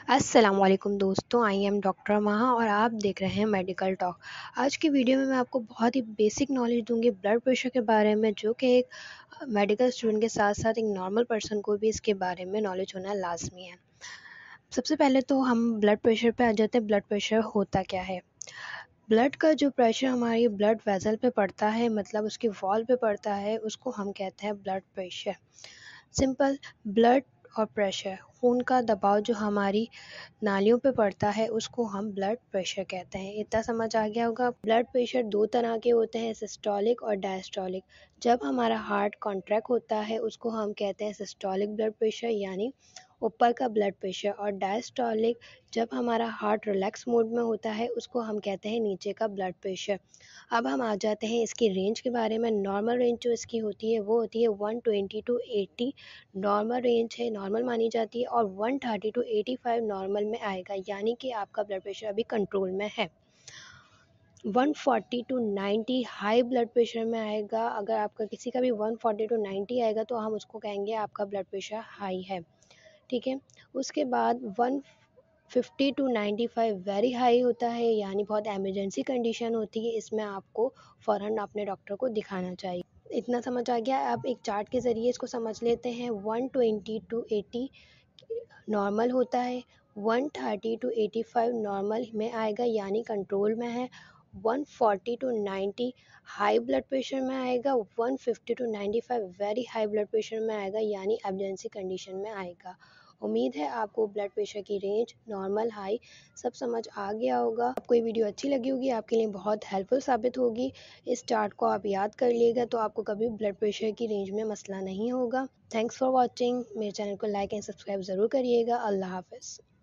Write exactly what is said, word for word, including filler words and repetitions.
अस्सलाम वालेकुम दोस्तों, आई एम डॉक्टर महा और आप देख रहे हैं मेडिकल टॉक। आज की वीडियो में मैं आपको बहुत ही बेसिक नॉलेज दूंगी ब्लड प्रेशर के बारे में, जो कि एक मेडिकल स्टूडेंट के साथ साथ एक नॉर्मल पर्सन को भी इसके बारे में नॉलेज होना लाजमी है। सबसे पहले तो हम ब्लड प्रेशर पे आ जाते हैं। ब्लड प्रेशर होता क्या है? ब्लड का जो प्रेशर हमारी ब्लड वेसल पे पड़ता है, मतलब उसकी वॉल पे पड़ता है, उसको हम कहते हैं ब्लड प्रेशर। सिंपल, ब्लड और प्रेशर, खून का दबाव जो हमारी नालियों पे पड़ता है, उसको हम ब्लड प्रेशर कहते हैं। इतना समझ आ गया होगा। ब्लड प्रेशर दो तरह के होते हैं, सिस्टोलिक और डायस्टोलिक। जब हमारा हार्ट कॉन्ट्रैक्ट होता है उसको हम कहते हैं सिस्टोलिक ब्लड प्रेशर, यानी ऊपर का ब्लड प्रेशर, और डायस्टोलिक जब हमारा हार्ट रिलैक्स मोड में होता है उसको हम कहते हैं नीचे का ब्लड प्रेशर। अब हम आ जाते हैं इसकी रेंज के बारे में। नॉर्मल रेंज जो इसकी होती है वो होती है one twenty to eighty, normal range है, नॉर्मल मानी जाती है। और one thirty to eighty five normal में आएगा, यानी कि आपका ब्लड प्रेशर अभी कंट्रोल में है। One forty to ninety high blood pressure में आएगा। अगर आपका किसी का भी वन फोर्टी टू नाइंटी आएगा तो हम उसको कहेंगे आपका ब्लड प्रेशर हाई है, ठीक है। उसके बाद one fifty to ninety five very high होता है, यानी बहुत एमरजेंसी कंडीशन होती है, इसमें आपको फ़ौरन अपने डॉक्टर को दिखाना चाहिए। इतना समझ आ गया। आप एक चार्ट के ज़रिए इसको समझ लेते हैं। One twenty to eighty normal होता है, one thirty to eighty five normal में आएगा यानी कंट्रोल में है, one forty to ninety high blood pressure में आएगा, one fifty to ninety five very high blood pressure में आएगा यानी एमरजेंसी कंडीशन में आएगा। उम्मीद है आपको ब्लड प्रेशर की रेंज, नॉर्मल, हाई सब समझ आ गया होगा। आपको ये वीडियो अच्छी लगी होगी, आपके लिए बहुत हेल्पफुल साबित होगी। इस चार्ट को आप याद कर लीजिएगा तो आपको कभी ब्लड प्रेशर की रेंज में मसला नहीं होगा। Thanks for watching. मेरे चैनल को लाइक एंड सब्सक्राइब ज़रूर करिएगा। अल्लाह हाफ़िज़।